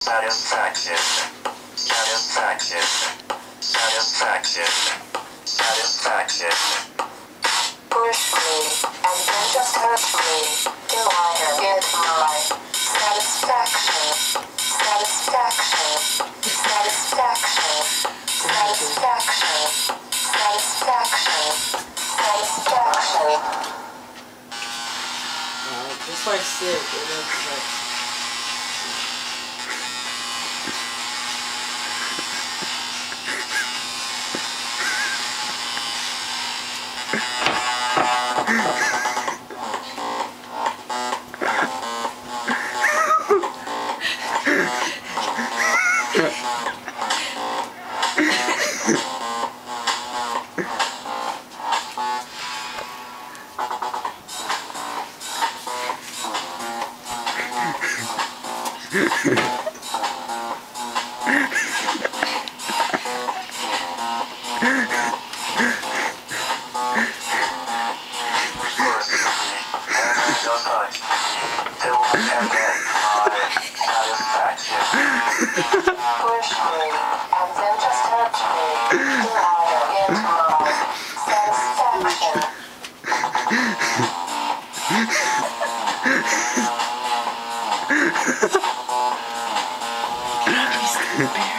Satisfaction. Satisfaction. Satisfaction. Satisfaction. Push me, and then just hurt me, till I get my satisfaction. Satisfaction. Satisfaction. Satisfaction. Satisfaction. Satisfaction. This part's sick. It looks like... Push me, and then just hurt me, till I get my satisfaction. He's stupid.